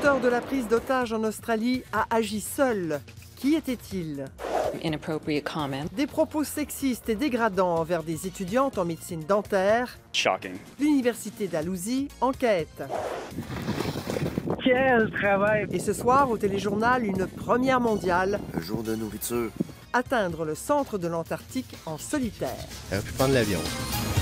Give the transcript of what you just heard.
L'auteur de la prise d'otage en Australie a agi seul. Qui était-il? Inappropriate comment. Des propos sexistes et dégradants envers des étudiantes en médecine dentaire. Shocking. L'université d'Alousie enquête. Quel travail! Et ce soir, au téléjournal, une première mondiale. Un jour de nourriture. Atteindre le centre de l'Antarctique en solitaire. Puis prendre l'avion.